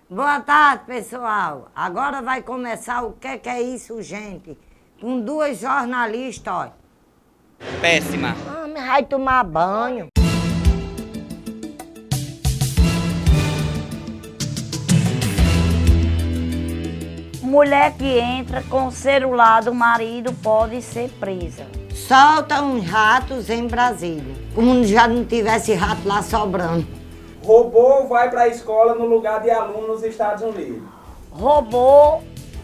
Boa tarde, pessoal. Agora vai começar o que é isso, gente? Com duas jornalistas, ó. Péssima. Me vai tomar banho. Mulher que entra com o celular do marido pode ser presa. Solta uns ratos em Brasília. Como já não tivesse rato lá sobrando. Robô vai para a escola no lugar de aluno nos Estados Unidos. Robô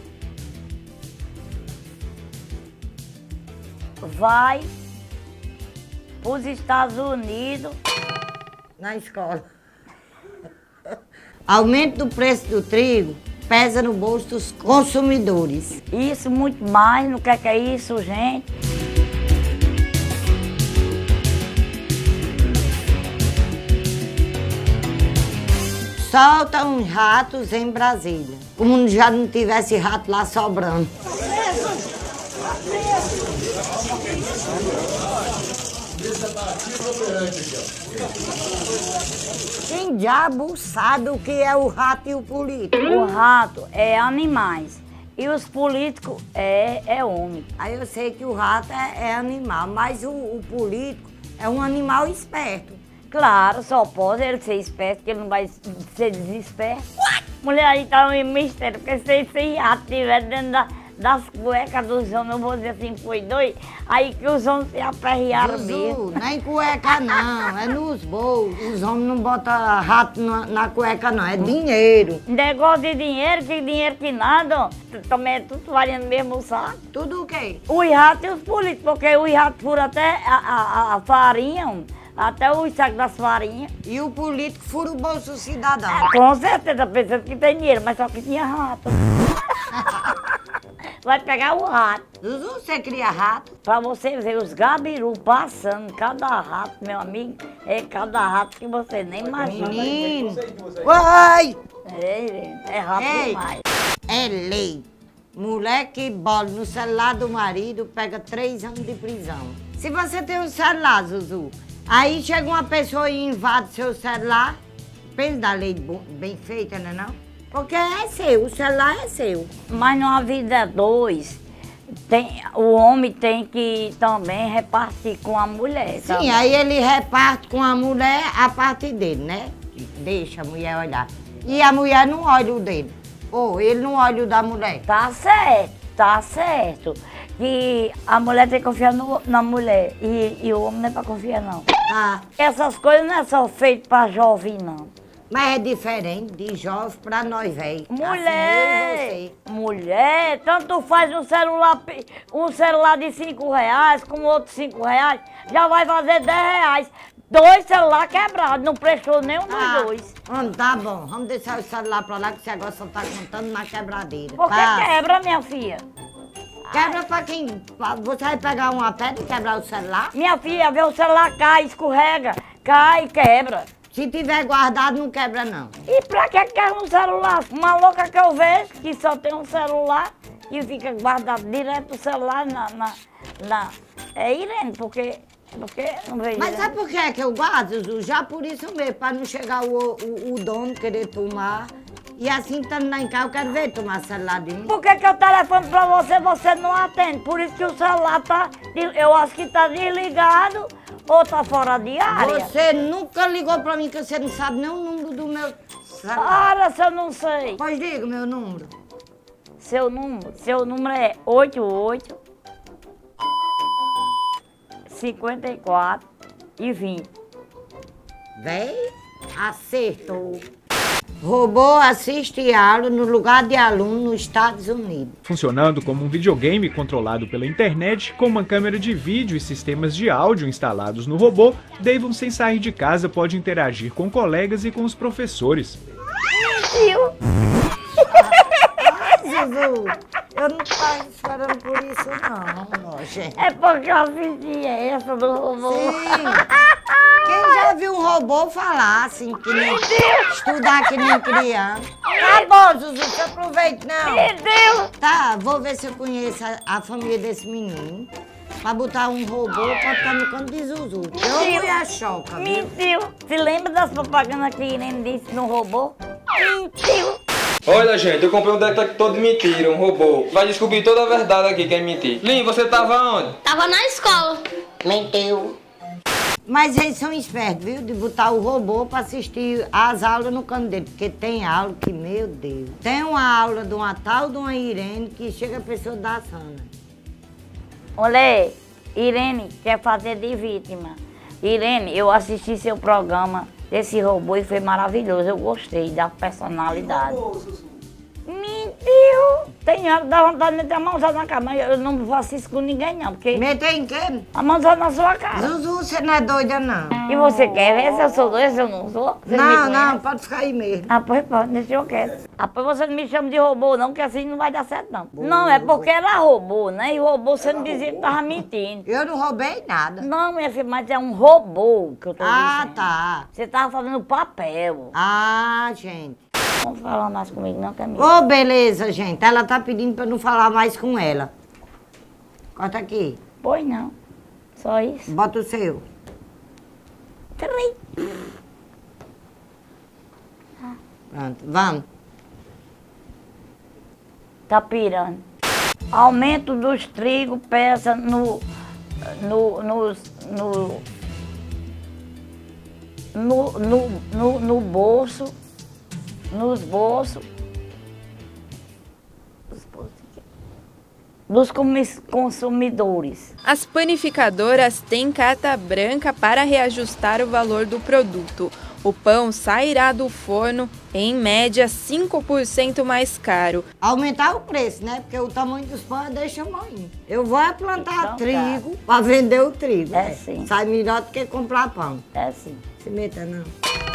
vai para os Estados Unidos. Na escola. Aumento do preço do trigo pesa no bolso dos consumidores. Isso, muito mais. Não quer que é isso, gente? Solta uns ratos em Brasília. Como já não tivesse rato lá sobrando. Quem diabo sabe o que é o rato e o político? O rato é animais e os políticos é homem. Aí eu sei que o rato é animal, mas o político é um animal esperto. Claro, só pode ele ser esperto, que ele não vai ser desesperto. Mulher, aí tá um mistério, porque se esse rato estiver dentro das cuecas dos homens, eu vou dizer assim, foi dois, aí que os homens se aperrearam mesmo. Não é em cueca não, é nos bolsos. Os homens não botam rato na cueca não, é dinheiro. Negócio de dinheiro que nada, também é tudo varia no mesmo saco. Tudo o quê? Os ratos e os políticos, porque os ratos furam até a farinha, até os sacos das farinhas. E o político fura o bolso do cidadão. Com certeza, pensando que tem dinheiro, mas só que tinha rato. Vai pegar o rato. Zuzu, você cria rato? Pra você ver os gabiru passando, cada rato, meu amigo, é cada rato que você nem imagina. Menino! Uai! É rato Ei, demais. é lei. Mulher que bola no celular do marido pega 3 anos de prisão. Se você tem um celular, Zuzu, aí chega uma pessoa e invade seu celular, pensa da lei bem feita, né não? Porque é seu, o celular é seu. Mas numa vida dois, o homem tem que também repartir com a mulher. Sim, também. aí ele reparte com a mulher a parte dele, né? Deixa a mulher olhar. E a mulher não olha o dele. Ou ele não olha o da mulher. Tá certo. Que a mulher tem que confiar na mulher e o homem não é pra confiar, não. Ah, Essas coisas não é só feito pra jovem, não. mas é diferente de jovem pra nós, velho. Mulher, tanto faz um celular de 5 reais com outro 5 reais, já vai fazer 10 reais. 2 celulares quebrados, não prestou nenhum dos dois. Tá bom, vamos deixar o celular pra lá que você agora só tá contando na quebradeira. Por que quebra, minha filha? Quebra pra quem? Você vai pegar uma pedra e quebrar o celular? Minha filha, vê o celular cai, escorrega, cai, quebra. Se tiver guardado, não quebra não. E pra que quer um celular? Uma louca que eu vejo, que só tem um celular e fica guardado direto o celular É Irene, porque não vejo. Mas sabe por que é que eu guardo, Zuzu? Já por isso mesmo, pra não chegar o dono querer tomar. E assim, estando lá em casa, eu quero ver tomar celular de mim. Por que eu telefono pra você não atende? Por isso que o celular eu acho que tá desligado ou tá fora de área. Você nunca ligou pra mim que você não sabe nem o número do meu celular. Para, se eu não sei. Pois diga o meu número. Seu número é 88 54 e 20. Véi, acertou. Robô assiste aula no lugar de aluno nos Estados Unidos. Funcionando como um videogame controlado pela internet, com uma câmera de vídeo e sistemas de áudio instalados no robô, Davon, sem sair de casa, pode interagir com colegas e com os professores. Viu? Zuzu, eu não estava esperando por isso não, gente. É porque eu assisti essa do robô. Sim. Quem já viu um robô falar assim, que nem estudar que nem criança? Tá bom, Zuzu, se aproveite não. Meu Deus! Tá, vou ver se eu conheço a família desse menino. Pra botar um robô pra ficar no canto de Zuzu. Eu fui a choca, viu? Mentiu! Se lembra das propagandas que a Irene disse no robô? Mentiu! Olha, gente, eu comprei um detector de mentira, um robô. Vai descobrir toda a verdade aqui, quem mentir. Lin, você tava onde? Tava na escola. Mentiu. Mas eles são espertos, viu? De botar o robô pra assistir as aulas no canto dele. Porque tem aula que, meu Deus. Tem uma aula de uma tal de uma Irene que chega a pessoa da Sana. Olha, Irene quer fazer de vítima. Irene, eu assisti seu programa desse robô e foi maravilhoso. Eu gostei da personalidade. Mentiu! Tem hora que dá vontade de meter a mãozada na cara, mas eu não faço isso com ninguém não, porque Meter em quê? a mãozada na sua cara. Zuzu, você não é doida, não. E você quer ver se eu sou doida, se eu não sou? Você me Não, conhece? não, pode ficar aí mesmo. Ah, pois pode, deixa eu quieto. Ah, pois você não me chama de robô não, que assim não vai dar certo não. Não, é porque era robô, né? E o robô você não dizia que tava mentindo. Eu não roubei nada. Não, minha filha, mas é um robô que eu tô Ah, dizendo. tá. Você tava fazendo papel. Ah, gente. Não fala mais comigo não, que é meu. Ô, beleza, gente. Ela tá pedindo pra eu não falar mais com ela. Corta aqui. Pois não. Só isso. Bota o seu. Pronto, vamos. Tá pirando. Aumento dos trigos pesa no bolso, nos bolsos dos consumidores. As panificadoras têm carta branca para reajustar o valor do produto. O pão sairá do forno em média 5% mais caro. Aumentar o preço, né? Porque o tamanho dos pães deixa ruim. Eu vou plantar Então, trigo pra vender o trigo. É né? sim. Sai melhor do que comprar pão. É assim. Se meta, não.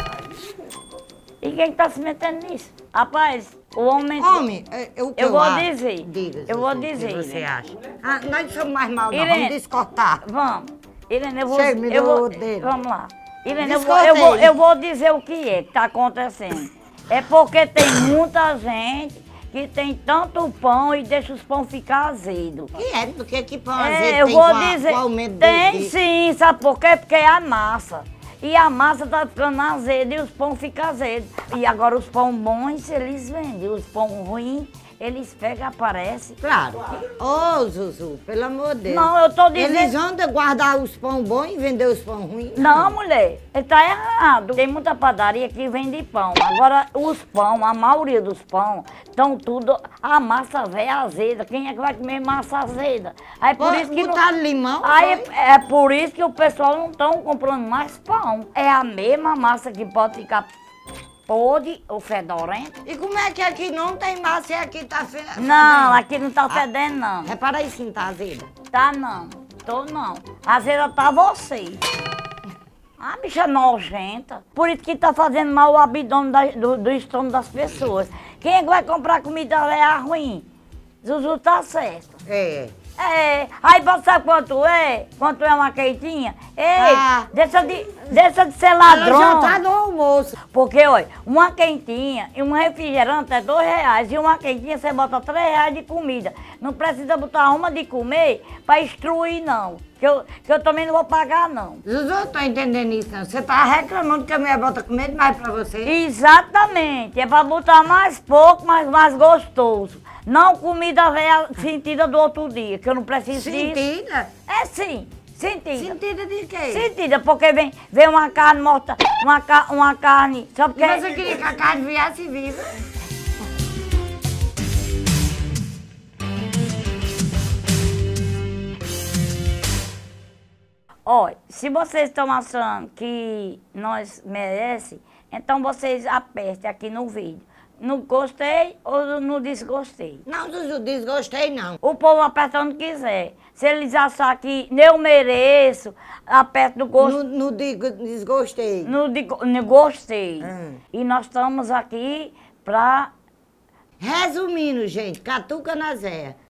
E quem tá se metendo nisso? Rapaz, o homem... Homem, eu vou acho. dizer. Diga, Eu vou Zuzu, o dizer, que você Irene. acha? Ah, nós não somos mais mal, não. Irene. Vamos descortar. Vamos. Irene, eu vou... Chega, me eu dá vou o dedo. vamos lá. Irene, Descortei. eu vou dizer o que é que tá acontecendo. É porque tem muita gente que tem tanto pão e deixa os pão ficar azedo. Que é? Do que pão É, azedo eu tem vou com dizer, com o aumento tem sim, sabe por quê? Porque é a massa. E a massa tá ficando azeda e os pão ficam azedos. E agora os pão bons, eles vendem. Os pão ruins, eles pegam e aparecem. Claro. Ô, Zuzu, pelo amor de Deus. Não, eu tô dizendo... Eles andam guardar os pão bons e vender os pão ruins? Não, mulher, ele tá errado. Tem muita padaria que vende pão. Agora, os pão, a maioria dos pão, estão tudo... A massa velha azeda. Quem é que vai comer massa azeda? Aí por isso que botaram limão? Aí foi? é por isso que o pessoal não estão comprando mais pão. É a mesma massa que pode ficar podre ou fedorento. E como é que aqui não tem massa e aqui tá fedendo? Não, aqui não tá fedendo, não. Repara aí se não tá azeda. Tá não, tô não. Azeda tá você. A bicha nojenta. Por isso que tá fazendo mal o abdômen do estômago das pessoas. Quem é que vai comprar comida ruim? Zuzu tá certo. É. É, aí você sabe quanto é? Quanto é uma quentinha? Ei, Ah. deixa de ser Ela ladrão. já tá no almoço. Porque, olha, uma quentinha e um refrigerante é R$2 e uma quentinha você bota R$3 de comida. Não precisa botar uma de comer pra instruir, não. Que eu também não vou pagar, não. Zuzu, eu tô entendendo isso, não. Você tá reclamando que a mulher bota comida demais pra você? Exatamente, é pra botar mais pouco, mas mais gostoso. Não comida velha sentida do outro dia, que eu não preciso disso. Sentida? É sim, sentida. Sentida de quê? Sentida, porque vem uma carne morta, uma carne, só porque... Mas eu queria que a carne viesse viva. Olha, se vocês estão achando que nós merece, então vocês apertem aqui no vídeo. No gostei ou no desgostei. Não, Zuzu, desgostei não. O povo aperta onde quiser. Se eles acharem que eu mereço, aperta no gosto. No desgostei. No gostei. Ah. E nós estamos aqui pra... Resumindo, gente, catuca na Zéia.